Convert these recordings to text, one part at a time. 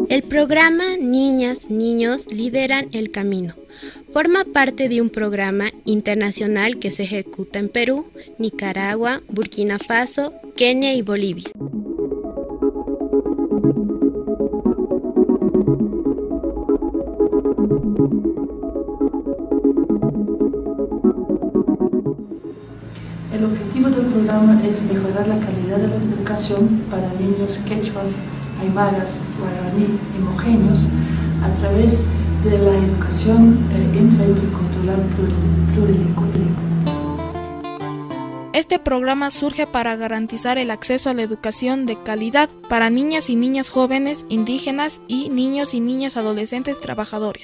El programa Niñas, Niños Lideran el Camino forma parte de un programa internacional que se ejecuta en Perú, Nicaragua, Burkina Faso, Kenia y Bolivia. El objetivo del programa es mejorar la calidad de la educación para niños quechuas, aymaras, guaraní y mojeños a través de la educación intercultural plurilingüe. Este programa surge para garantizar el acceso a la educación de calidad para niñas y niños jóvenes indígenas y niñas adolescentes trabajadores.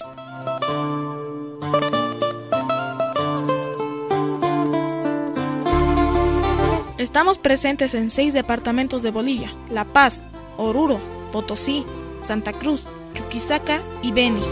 Estamos presentes en 6 departamentos de Bolivia: La Paz, Oruro, Potosí, Santa Cruz, Chuquisaca y Beni.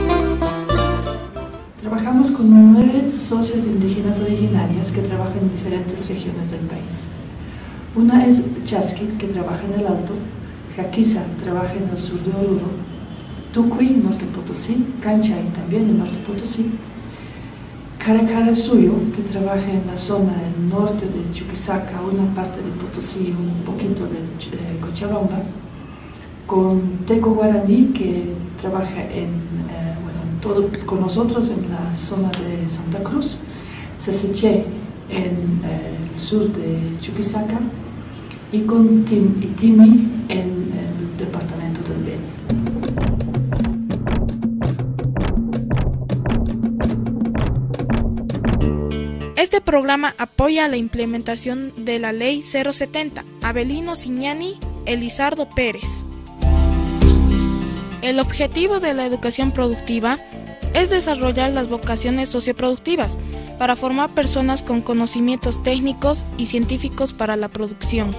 Trabajamos con 9 socias indígenas originarias que trabajan en diferentes regiones del país. Una es Chasquit, que trabaja en el Alto; Jaquiza, trabaja en el sur de Oruro; Tucuy, norte de Potosí; Canchay, también en norte de Potosí; Caracara Suyo, que trabaja en la zona del norte de Chuquisaca, una parte de Potosí y un poquito de Cochabamba; con Teco Guaraní, que trabaja con nosotros en la zona de Santa Cruz; Seseché, en el sur de Chuquisaca; y con Timi, en el departamento del Beni. Este programa apoya la implementación de la Ley 070, Avelino Siñani, Elizardo Pérez. El objetivo de la educación productiva es desarrollar las vocaciones socioproductivas para formar personas con conocimientos técnicos y científicos para la producción.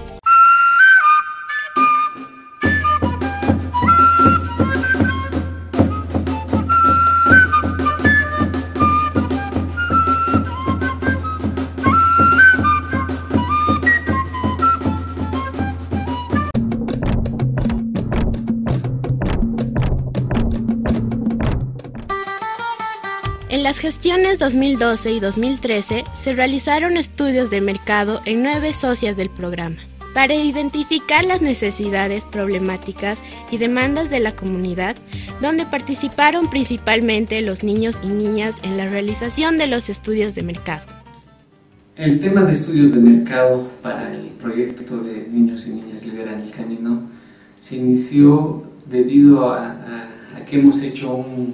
En las gestiones 2012 y 2013 se realizaron estudios de mercado en 9 socias del programa para identificar las necesidades, problemáticas y demandas de la comunidad, donde participaron principalmente los niños y niñas en la realización de los estudios de mercado. El tema de estudios de mercado para el proyecto de Niños y Niñas Lideran el Camino se inició debido a que hemos hecho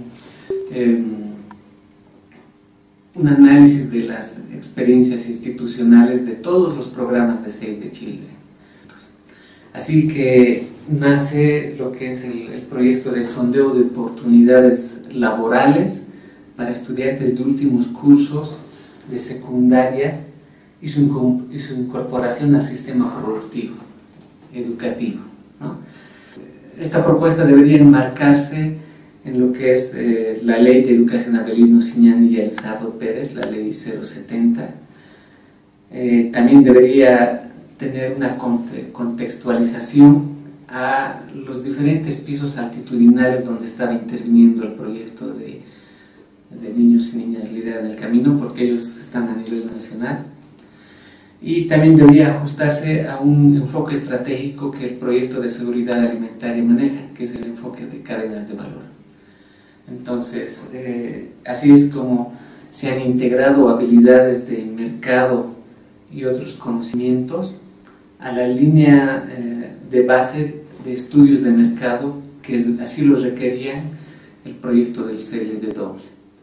un análisis de las experiencias institucionales de todos los programas de Save the Children. Así que nace lo que es el proyecto de sondeo de oportunidades laborales para estudiantes de últimos cursos de secundaria y su incorporación al sistema productivo, educativo, ¿no? Esta propuesta debería enmarcarse en lo que es la Ley de Educación Avelino Siñani y Elizardo Pérez, la Ley 070. También debería tener una contextualización a los diferentes pisos altitudinales donde estaba interviniendo el proyecto de Niños y Niñas Lideran el Camino, porque ellos están a nivel nacional. Y también debería ajustarse a un enfoque estratégico que el proyecto de seguridad alimentaria maneja, que es el enfoque de cadenas de valor. Entonces, así es como se han integrado habilidades de mercado y otros conocimientos a la línea de base de estudios de mercado, que así lo requería el proyecto del CLW.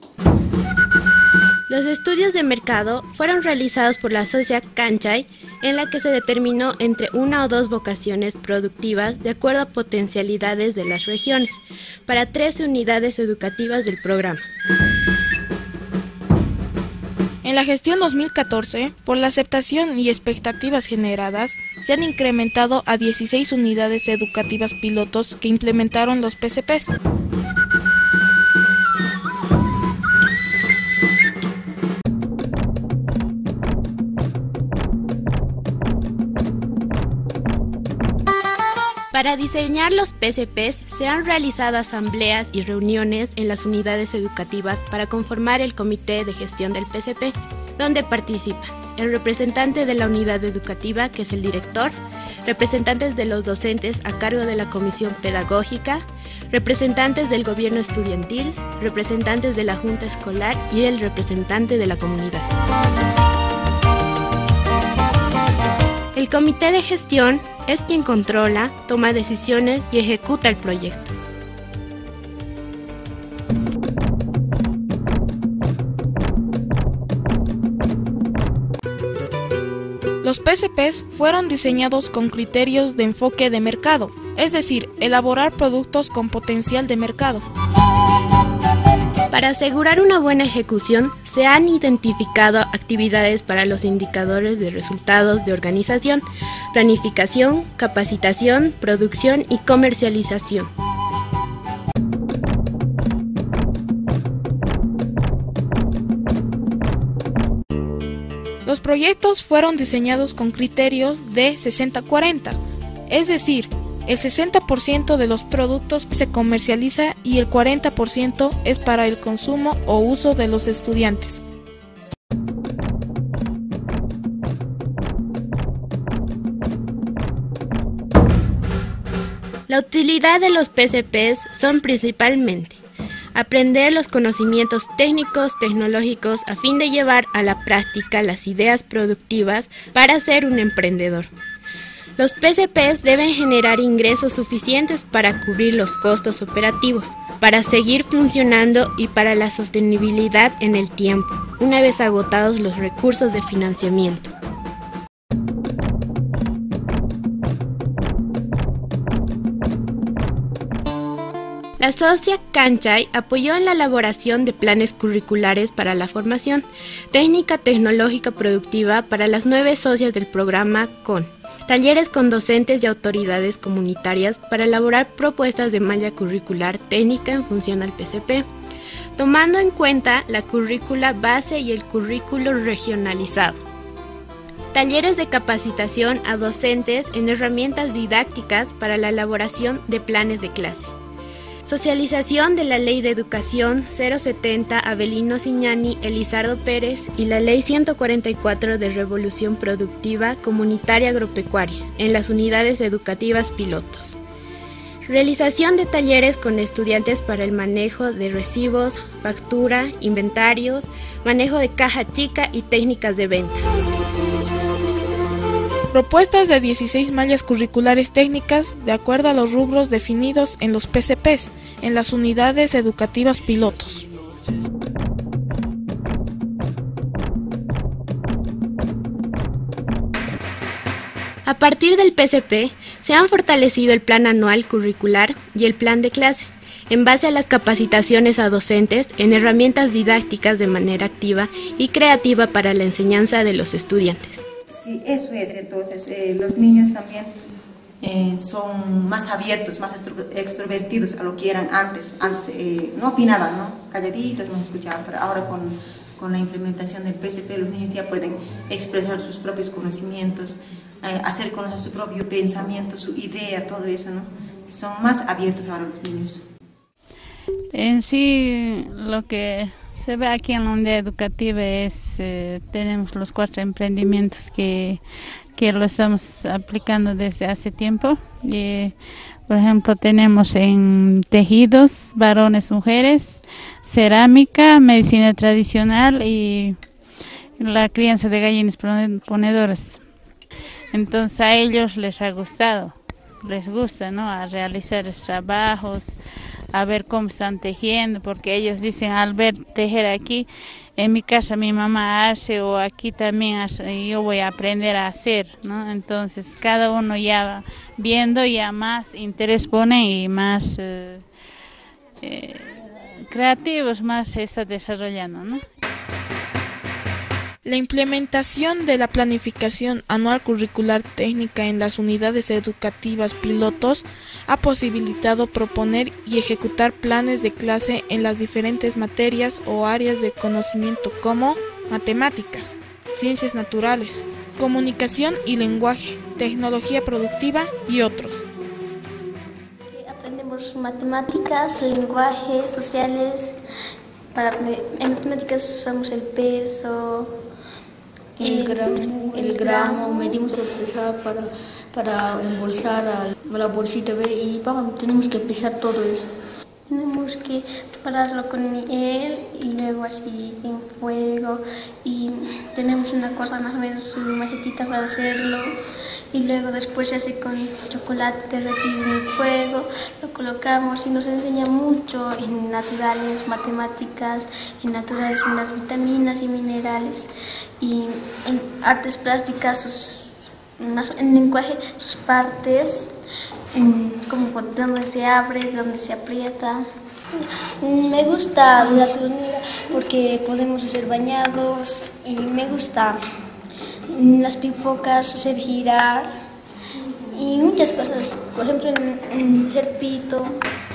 Los estudios de mercado fueron realizados por la socia Canchay, en la que se determinó entre 1 o 2 vocaciones productivas de acuerdo a potencialidades de las regiones, para 13 unidades educativas del programa. En la gestión 2014, por la aceptación y expectativas generadas, se han incrementado a 16 unidades educativas pilotos que implementaron los PCPs. Para diseñar los PCPs se han realizado asambleas y reuniones en las unidades educativas para conformar el comité de gestión del PCP, donde participan el representante de la unidad educativa, que es el director, representantes de los docentes a cargo de la comisión pedagógica, representantes del gobierno estudiantil, representantes de la junta escolar y el representante de la comunidad. El comité de gestión es quien controla, toma decisiones y ejecuta el proyecto. Los PCPs fueron diseñados con criterios de enfoque de mercado, es decir, elaborar productos con potencial de mercado. Para asegurar una buena ejecución, se han identificado actividades para los indicadores de resultados de organización, planificación, capacitación, producción y comercialización. Los proyectos fueron diseñados con criterios de 60-40, es decir, el 60% de los productos se comercializa y el 40% es para el consumo o uso de los estudiantes. La utilidad de los PCPs son principalmente aprender los conocimientos técnicos, tecnológicos a fin de llevar a la práctica las ideas productivas para ser un emprendedor. Los PCPs deben generar ingresos suficientes para cubrir los costos operativos, para seguir funcionando y para la sostenibilidad en el tiempo, una vez agotados los recursos de financiamiento. La socia Kanchay apoyó en la elaboración de planes curriculares para la formación técnica tecnológica productiva para las 9 socias del programa con talleres con docentes y autoridades comunitarias para elaborar propuestas de malla curricular técnica en función al PCP, tomando en cuenta la currícula base y el currículo regionalizado. Talleres de capacitación a docentes en herramientas didácticas para la elaboración de planes de clase. Socialización de la Ley de Educación 070 Avelino Ciñani, Elizardo Pérez y la Ley 144 de Revolución Productiva Comunitaria Agropecuaria en las unidades educativas pilotos. Realización de talleres con estudiantes para el manejo de recibos, factura, inventarios, manejo de caja chica y técnicas de venta. Propuestas de 16 mallas curriculares técnicas de acuerdo a los rubros definidos en los PCPs, en las unidades educativas pilotos. A partir del PCP, se han fortalecido el plan anual curricular y el plan de clase, en base a las capacitaciones a docentes en herramientas didácticas de manera activa y creativa para la enseñanza de los estudiantes. Sí, eso es. Entonces, los niños también son más abiertos, más extrovertidos a lo que eran antes. Antes no opinaban, ¿no? Calladitos, no escuchaban, pero ahora con la implementación del PCP los niños ya pueden expresar sus propios conocimientos, hacer conocer su propio pensamiento, su idea, todo eso, ¿no? Son más abiertos ahora los niños. En sí, lo que se ve aquí en la unidad educativa es, tenemos los 4 emprendimientos que lo estamos aplicando desde hace tiempo. Por ejemplo, tenemos en tejidos, varones, mujeres, cerámica, medicina tradicional y la crianza de gallinas ponedoras. Entonces a ellos les ha gustado, les gusta, ¿no?, a realizar los trabajos, a ver cómo están tejiendo, porque ellos dicen, al ver tejer aquí, en mi casa mi mamá hace o aquí también hace, yo voy a aprender a hacer, ¿no? Entonces cada uno ya va viendo, ya más interés pone y más creativos más se está desarrollando, ¿no? La implementación de la planificación anual curricular técnica en las unidades educativas pilotos ha posibilitado proponer y ejecutar planes de clase en las diferentes materias o áreas de conocimiento como matemáticas, ciencias naturales, comunicación y lenguaje, tecnología productiva y otros. matemáticas, lenguaje, sociales. En matemáticas usamos el peso, el gramo, medimos el pesar para embolsar a la bolsita y tenemos que pesar todo eso. Tenemos que prepararlo con miel y luego así en fuego, y tenemos una cosa más o menos, una macetita para hacerlo, y luego después se hace con chocolate derretido en fuego, lo colocamos y nos enseña mucho en naturales, matemáticas, en naturales, en las vitaminas y minerales, y en artes plásticas, en lenguaje, sus partes, como donde se abre, donde se aprieta. Me gusta la ternera porque podemos hacer bañados, y me gusta las pipocas, hacer girar y muchas cosas, por ejemplo en hacer pito.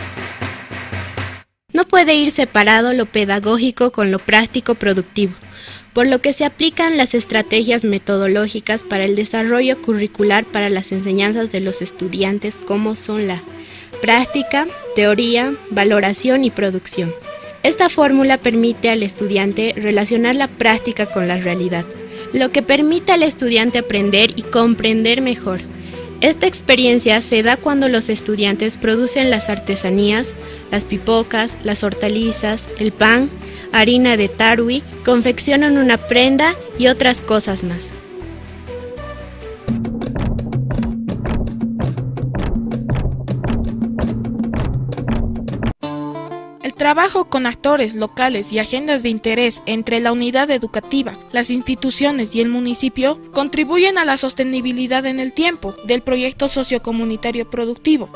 No puede ir separado lo pedagógico con lo práctico productivo, por lo que se aplican las estrategias metodológicas para el desarrollo curricular para las enseñanzas de los estudiantes, como son la práctica, teoría, valoración y producción. Esta fórmula permite al estudiante relacionar la práctica con la realidad, lo que permite al estudiante aprender y comprender mejor. Esta experiencia se da cuando los estudiantes producen las artesanías, las pipocas, las hortalizas, el pan, harina de tarwi, confeccionan una prenda y otras cosas más. El trabajo con actores locales y agendas de interés entre la unidad educativa, las instituciones y el municipio contribuyen a la sostenibilidad en el tiempo del proyecto sociocomunitario productivo.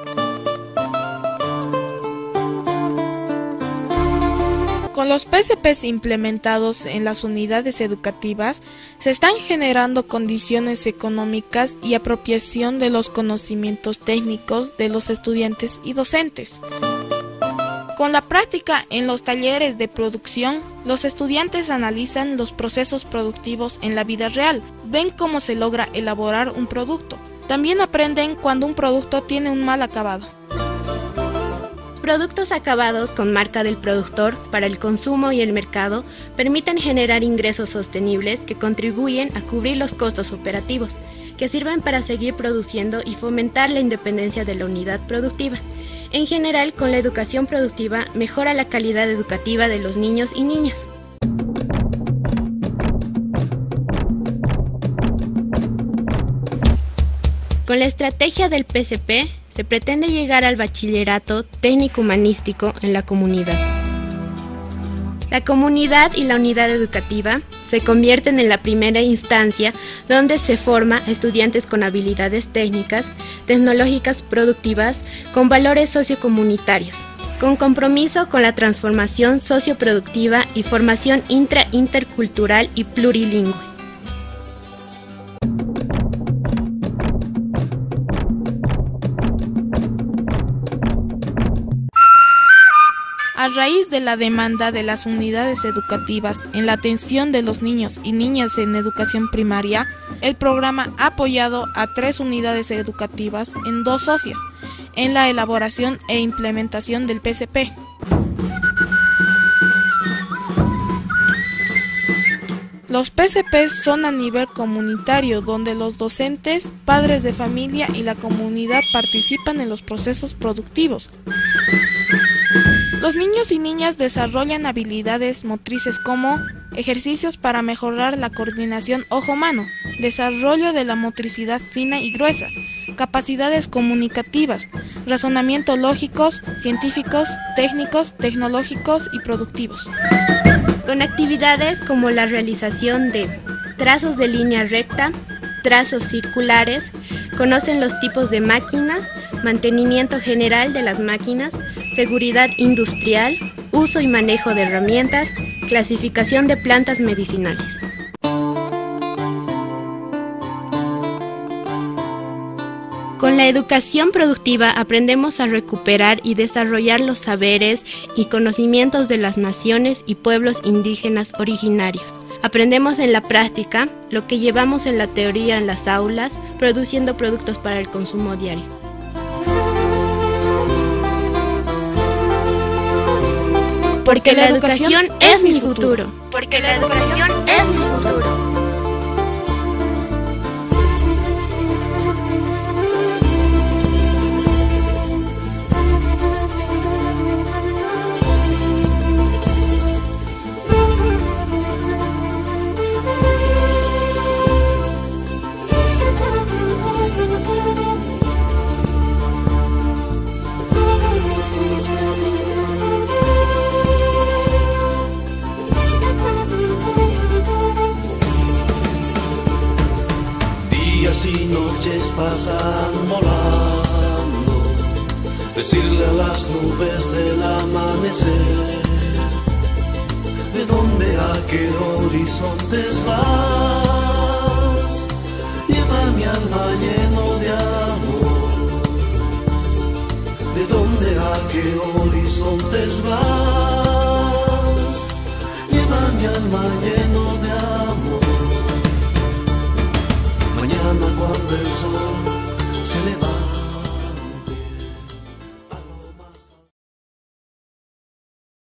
Con los PCPs implementados en las unidades educativas, se están generando condiciones económicas y apropiación de los conocimientos técnicos de los estudiantes y docentes. Con la práctica en los talleres de producción, los estudiantes analizan los procesos productivos en la vida real, ven cómo se logra elaborar un producto. También aprenden cuando un producto tiene un mal acabado. Productos acabados con marca del productor para el consumo y el mercado permiten generar ingresos sostenibles que contribuyen a cubrir los costos operativos, que sirven para seguir produciendo y fomentar la independencia de la unidad productiva. En general, con la educación productiva mejora la calidad educativa de los niños y niñas. Con la estrategia del PCP, se pretende llegar al bachillerato técnico-humanístico en la comunidad. La comunidad y la unidad educativa se convierten en la primera instancia donde se forma estudiantes con habilidades técnicas, tecnológicas productivas, con valores sociocomunitarios, con compromiso con la transformación socioproductiva y formación intercultural y plurilingüe. A raíz de la demanda de las unidades educativas en la atención de los niños y niñas en educación primaria, el programa ha apoyado a 3 unidades educativas en 2 socias en la elaboración e implementación del PCP. Los PCP son a nivel comunitario, donde los docentes, padres de familia y la comunidad participan en los procesos productivos. Los niños y niñas desarrollan habilidades motrices como ejercicios para mejorar la coordinación ojo-mano, desarrollo de la motricidad fina y gruesa, capacidades comunicativas, razonamiento lógicos, científicos, técnicos, tecnológicos y productivos. Con actividades como la realización de trazos de línea recta, trazos circulares, conocen los tipos de máquina, mantenimiento general de las máquinas, seguridad industrial, uso y manejo de herramientas, clasificación de plantas medicinales. Con la educación productiva aprendemos a recuperar y desarrollar los saberes y conocimientos de las naciones y pueblos indígenas originarios. Aprendemos en la práctica lo que llevamos en la teoría en las aulas, produciendo productos para el consumo diario. Porque la educación es mi futuro. Porque la educación es mi futuro. Y noches pasan volando, decirle a las nubes del amanecer, ¿de dónde a qué horizontes vas? Lleva mi alma lleno de amor, ¿de dónde a qué horizontes vas? Lleva mi alma lleno de amor. Mañana cuando el sol